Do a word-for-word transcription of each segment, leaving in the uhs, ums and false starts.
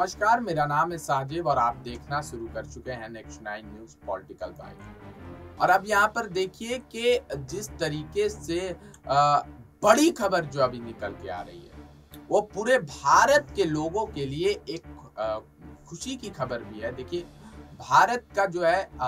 नमस्कार, मेरा नाम है साजिब और आप देखना शुरू कर चुके हैं Next Nine News political byte. और अब यहाँ पर देखिए कि जिस तरीके से आ, बड़ी खबर जो अभी निकल के आ रही है वो पूरे भारत के लोगों के लिए एक आ, खुशी की खबर भी है। देखिए, भारत का जो है आ,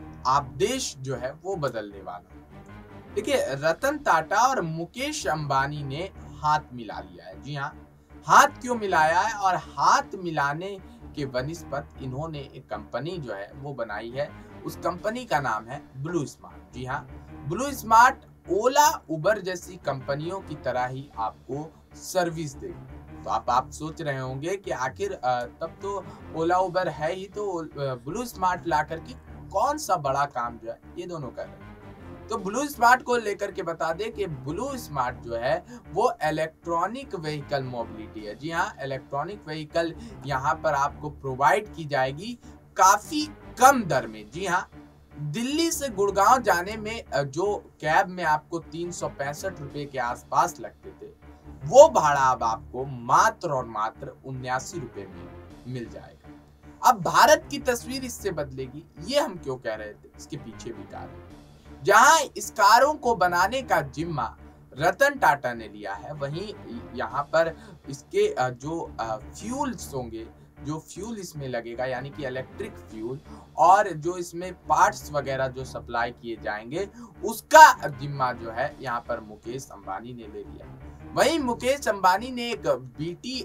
आदेश जो है वो बदलने वाला है। देखिए, रतन टाटा और मुकेश अंबानी ने हाथ मिला लिया है। जी हाँ, हाथ क्यों मिलाया है और हाथ मिलाने के वनिस्पत इन्होंने एक कंपनी जो है वो बनाई है। उस कंपनी का नाम है ब्लू स्मार्ट। जी हाँ, ब्लू स्मार्ट ओला उबर जैसी कंपनियों की तरह ही आपको सर्विस देगी। तो आप आप सोच रहे होंगे कि आखिर तब तो ओला उबर है ही, तो ब्लू स्मार्ट ला करके कौन सा बड़ा काम जो है ये दोनों कर रहे हैं। तो ब्लू स्मार्ट को लेकर के बता दें कि ब्लू स्मार्ट जो है वो इलेक्ट्रॉनिक व्हीकल मोबिलिटी है। जी हाँ, इलेक्ट्रॉनिक व्हीकल यहाँ पर आपको प्रोवाइड की जाएगी काफी कम दर में। जी हाँ, दिल्ली से गुड़गांव जाने में जो कैब में आपको तीन सौ पैंसठ रुपए के आसपास लगते थे, वो भाड़ा अब आपको मात्र और मात्र उन्यासी रुपए में मिल जाएगा। अब भारत की तस्वीर इससे बदलेगी, ये हम क्यों कह रहे थे, इसके पीछे भी कारण। जहां इस कारों को बनाने का जिम्मा रतन टाटा ने लिया है, वहीं यहाँ पर इसके जो फ्यूल्स होंगे, जो फ्यूल इसमें लगेगा यानी कि इलेक्ट्रिक फ्यूल, और जो इसमें पार्ट्स वगैरह जो सप्लाई किए जाएंगे, उसका जिम्मा जो है यहाँ पर मुकेश अंबानी ने ले लिया। वहीं मुकेश अंबानी ने एक बीटी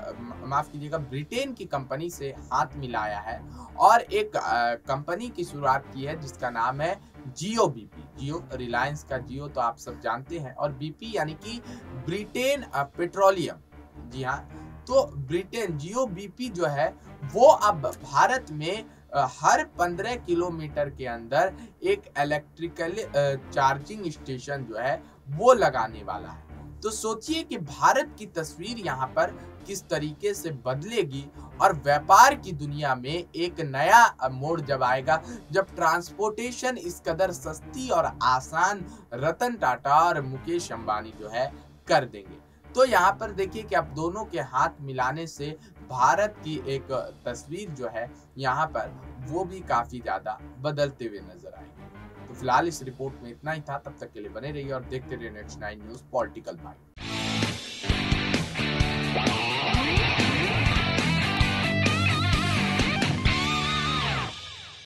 माफ कीजिएगा ब्रिटेन की कंपनी से हाथ मिलाया है और एक कंपनी की शुरुआत की है जिसका नाम है जियो बीपी। जियो रिलायंस का जियो तो आप सब जानते हैं, और बीपी यानी कि ब्रिटेन पेट्रोलियम। जी हाँ, तो ब्रिटेन जियो बीपी जो है वो अब भारत में हर पंद्रह किलोमीटर के अंदर एक इलेक्ट्रिकल चार्जिंग स्टेशन जो है वो लगाने वाला है। तो सोचिए कि भारत की तस्वीर यहाँ पर किस तरीके से बदलेगी और व्यापार की दुनिया में एक नया मोड़ जब आएगा, जब ट्रांसपोर्टेशन इस कदर सस्ती और आसान रतन टाटा और मुकेश अंबानी जो है कर देंगे। तो यहाँ पर देखिए कि अब दोनों के हाथ मिलाने से भारत की एक तस्वीर जो है यहाँ पर वो भी काफी ज्यादा बदलते हुए नजर आएगी। तो फिलहाल इस रिपोर्ट में इतना ही था। तब तक के लिए बने रहिए और देखते रहिए Next Nine News political bite.